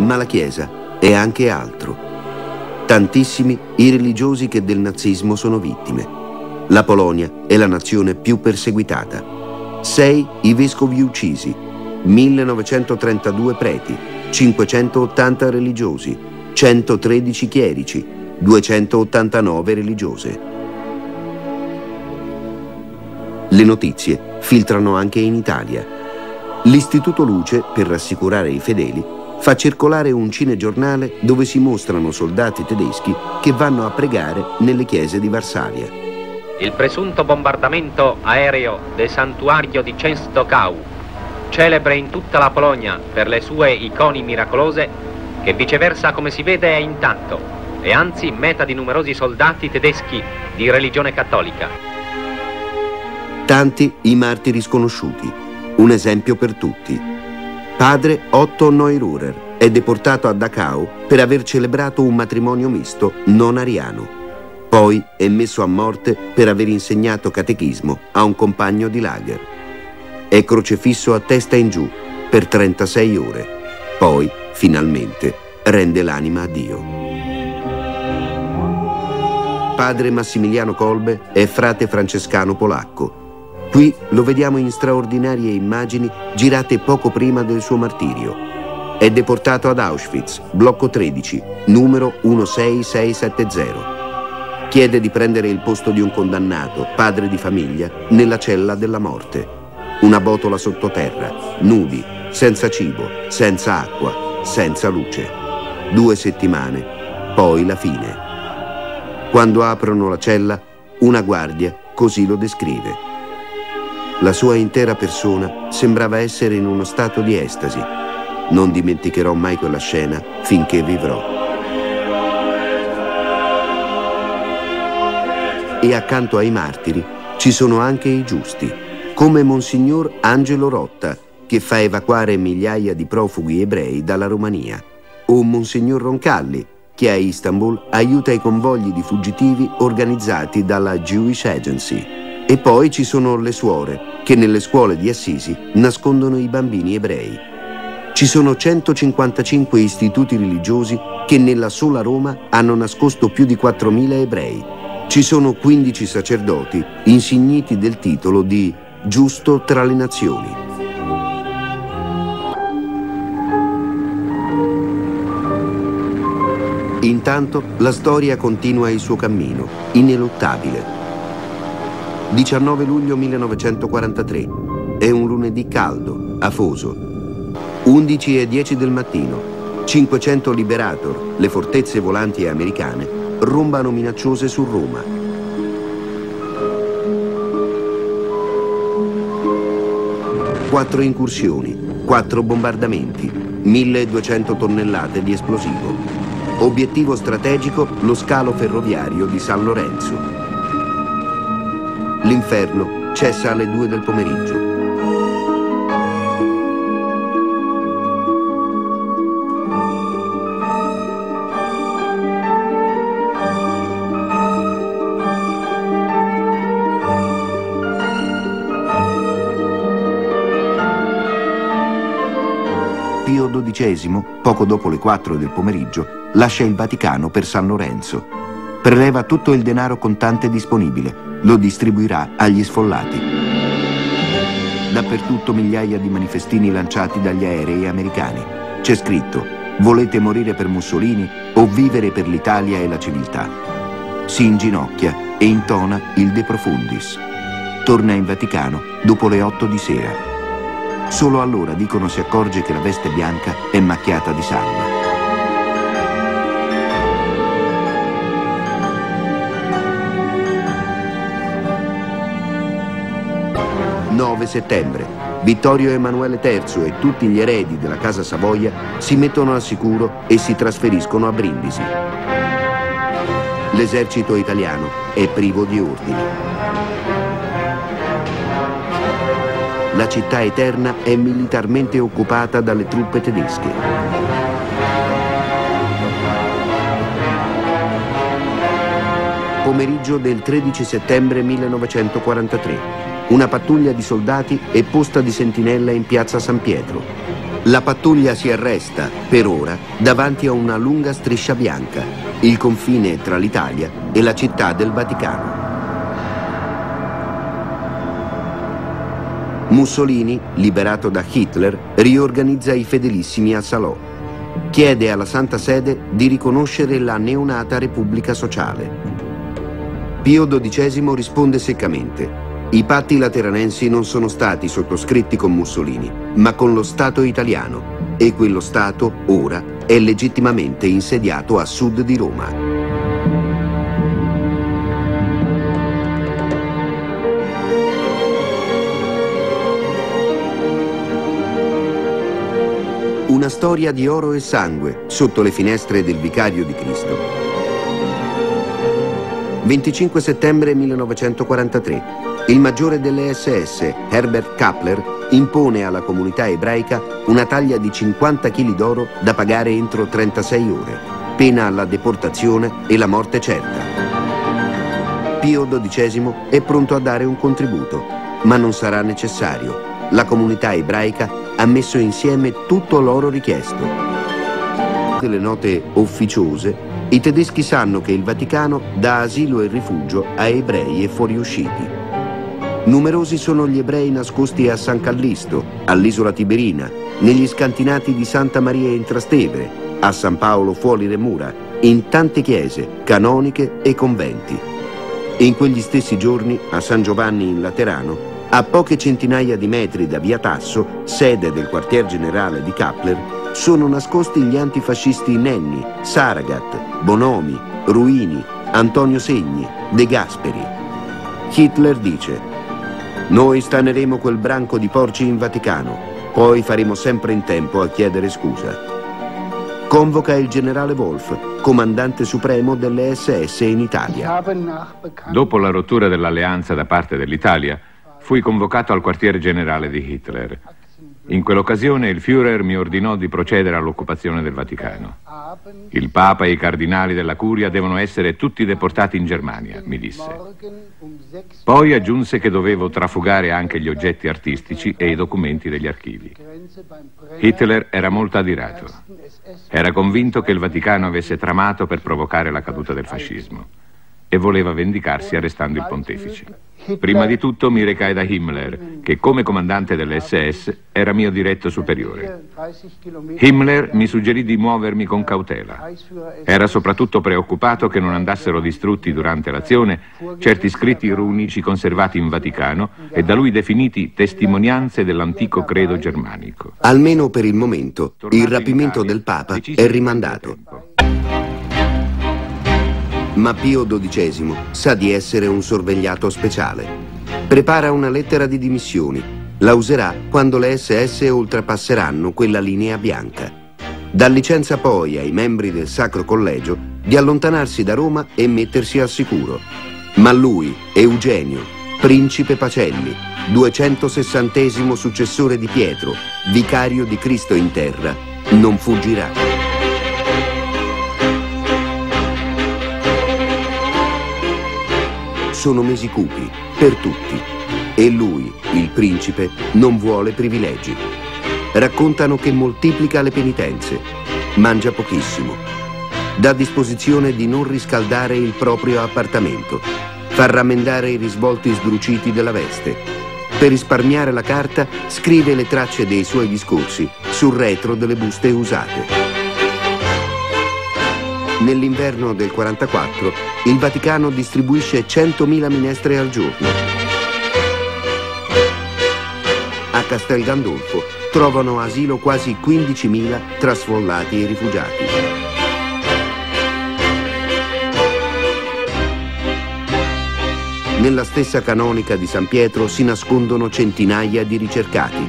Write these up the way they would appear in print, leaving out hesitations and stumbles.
Ma la Chiesa è anche altro. Tantissimi i religiosi che del nazismo sono vittime. La Polonia è la nazione più perseguitata. 6 i vescovi uccisi, 1932 preti, 580 religiosi, 113 chierici, 289 religiose. Le notizie filtrano anche in Italia. L'Istituto Luce, per rassicurare i fedeli, fa circolare un cinegiornale dove si mostrano soldati tedeschi che vanno a pregare nelle chiese di Varsavia. Il presunto bombardamento aereo del santuario di Częstochowa, celebre in tutta la Polonia per le sue icone miracolose, che viceversa, come si vede, è intatto e anzi meta di numerosi soldati tedeschi di religione cattolica. Tanti i martiri sconosciuti, un esempio per tutti. Padre Otto Neururer è deportato a Dachau per aver celebrato un matrimonio misto non ariano. Poi è messo a morte per aver insegnato catechismo a un compagno di lager. È crocefisso a testa in giù per 36 ore. Poi, finalmente, rende l'anima a Dio. Padre Massimiliano Kolbe è frate francescano polacco. Qui lo vediamo in straordinarie immagini girate poco prima del suo martirio. È deportato ad Auschwitz, blocco 13, numero 16670. Chiede di prendere il posto di un condannato, padre di famiglia, nella cella della morte. Una botola sottoterra, nudi, senza cibo, senza acqua, senza luce. 2 settimane, poi la fine. Quando aprono la cella, una guardia così lo descrive. La sua intera persona sembrava essere in uno stato di estasi. Non dimenticherò mai quella scena finché vivrò. E accanto ai martiri ci sono anche i giusti, come Monsignor Angelo Rotta, che fa evacuare migliaia di profughi ebrei dalla Romania, o Monsignor Roncalli, che a Istanbul aiuta i convogli di fuggitivi organizzati dalla Jewish Agency. E poi ci sono le suore, che nelle scuole di Assisi nascondono i bambini ebrei. Ci sono 155 istituti religiosi che nella sola Roma hanno nascosto più di 4.000 ebrei. Ci sono 15 sacerdoti insigniti del titolo di giusto tra le nazioni. Intanto la storia continua il suo cammino, ineluttabile. 19 luglio 1943. È un lunedì caldo, afoso. 11:10 del mattino. 500 Liberator, le fortezze volanti americane, rombano minacciose su Roma. Quattro incursioni, 4 bombardamenti, 1200 tonnellate di esplosivo. Obiettivo strategico, lo scalo ferroviario di San Lorenzo. L'inferno cessa alle 2 del pomeriggio. Pio XII, poco dopo le 4 del pomeriggio, lascia il Vaticano per San Lorenzo. Preleva tutto il denaro contante disponibile. Lo distribuirà agli sfollati. Dappertutto migliaia di manifestini lanciati dagli aerei americani. C'è scritto: volete morire per Mussolini o vivere per l'Italia e la civiltà? Si inginocchia e intona il De Profundis. Torna in Vaticano dopo le 8 di sera. Solo allora dicono si accorge che la veste bianca è macchiata di sangue. 9 settembre. Vittorio Emanuele III e tutti gli eredi della Casa Savoia si mettono al sicuro e si trasferiscono a Brindisi. L'esercito italiano è privo di ordini. La città eterna è militarmente occupata dalle truppe tedesche. Pomeriggio del 13 settembre 1943. Una pattuglia di soldati è posta di sentinella in piazza San Pietro. La pattuglia si arresta, per ora, davanti a una lunga striscia bianca, il confine tra l'Italia e la città del Vaticano. Mussolini, liberato da Hitler, riorganizza i fedelissimi a Salò. Chiede alla Santa Sede di riconoscere la neonata Repubblica Sociale. Pio XII risponde seccamente: i patti lateranensi non sono stati sottoscritti con Mussolini, ma con lo Stato italiano, e quello Stato, ora, è legittimamente insediato a sud di Roma. Una storia di oro e sangue sotto le finestre del Vicario di Cristo. 25 settembre 1943. Il maggiore delle SS, Herbert Kappler, impone alla comunità ebraica una taglia di 50 kg d'oro da pagare entro 36 ore, pena la deportazione e la morte certa. Pio XII è pronto a dare un contributo, ma non sarà necessario. La comunità ebraica ha messo insieme tutto l'oro richiesto. Delle note ufficiose, i tedeschi sanno che il Vaticano dà asilo e rifugio a ebrei e fuoriusciti. Numerosi sono gli ebrei nascosti a San Callisto, all'isola Tiberina, negli scantinati di Santa Maria in Trastevere, a San Paolo fuori le mura, in tante chiese, canoniche e conventi. E in quegli stessi giorni, a San Giovanni in Laterano, a poche centinaia di metri da Via Tasso, sede del quartier generale di Kappler, sono nascosti gli antifascisti Nenni, Saragat, Bonomi, Ruini, Antonio Segni, De Gasperi. Hitler dice: noi staneremo quel branco di porci in Vaticano, poi faremo sempre in tempo a chiedere scusa. Convoca il generale Wolf, comandante supremo delle SS in Italia. Dopo la rottura dell'alleanza da parte dell'Italia, fui convocato al quartier generale di Hitler. In quell'occasione il Führer mi ordinò di procedere all'occupazione del Vaticano. Il Papa e i cardinali della Curia devono essere tutti deportati in Germania, mi disse. Poi aggiunse che dovevo trafugare anche gli oggetti artistici e i documenti degli archivi. Hitler era molto adirato. Era convinto che il Vaticano avesse tramato per provocare la caduta del fascismo e voleva vendicarsi arrestando il pontefice. Prima di tutto mi recai da Himmler, che come comandante delle SS era mio diretto superiore. Himmler mi suggerì di muovermi con cautela. Era soprattutto preoccupato che non andassero distrutti durante l'azione certi scritti runici conservati in Vaticano e da lui definiti testimonianze dell'antico credo germanico. Almeno per il momento, il rapimento del Papa è rimandato. Ma Pio XII sa di essere un sorvegliato speciale. Prepara una lettera di dimissioni. La userà quando le SS oltrepasseranno quella linea bianca. Dà licenza poi ai membri del Sacro Collegio di allontanarsi da Roma e mettersi al sicuro. Ma lui, Eugenio, principe Pacelli, 260° successore di Pietro, vicario di Cristo in terra, non fuggirà. Sono mesi cupi, per tutti, e lui, il principe, non vuole privilegi. Raccontano che moltiplica le penitenze, mangia pochissimo, dà disposizione di non riscaldare il proprio appartamento, fa rammendare i risvolti sdruciti della veste. Per risparmiare la carta, scrive le tracce dei suoi discorsi sul retro delle buste usate. Nell'inverno del 44, il Vaticano distribuisce 100.000 minestre al giorno. A Castel Gandolfo trovano asilo quasi 15.000 tra sfollati e rifugiati. Nella stessa canonica di San Pietro si nascondono centinaia di ricercati.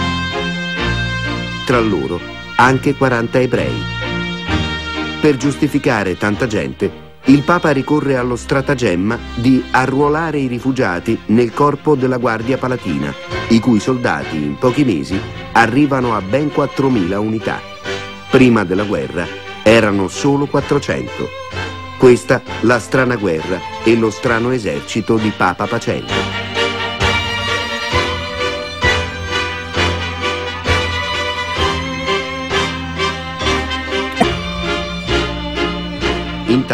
Tra loro anche 40 ebrei. Per giustificare tanta gente, il Papa ricorre allo stratagemma di arruolare i rifugiati nel corpo della Guardia Palatina, i cui soldati in pochi mesi arrivano a ben 4.000 unità. Prima della guerra erano solo 400. Questa la strana guerra e lo strano esercito di Papa Pacelli.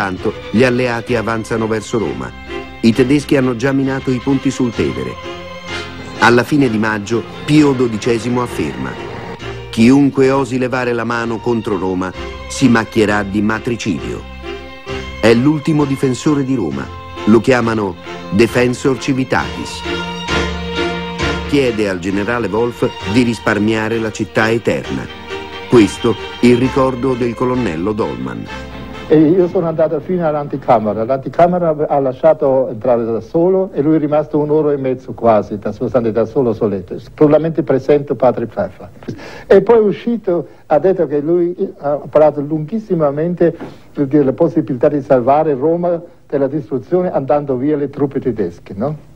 Intanto gli alleati avanzano verso Roma. I tedeschi hanno già minato i punti sul Tevere. Alla fine di maggio Pio XII afferma: chiunque osi levare la mano contro Roma si macchierà di matricidio. È l'ultimo difensore di Roma. Lo chiamano Defensor Civitatis. Chiede al generale Wolf di risparmiare la città eterna. Questo il ricordo del colonnello Dolman. E io sono andato fino all'anticamera. L'anticamera ha lasciato entrare da solo e lui è rimasto 1 ora e mezzo quasi, da solo soletto. Solamente presento padre Pfeffer. E poi è uscito, ha detto che lui ha parlato lunghissimamente della possibilità di salvare Roma dalla distruzione andando via le truppe tedesche, no?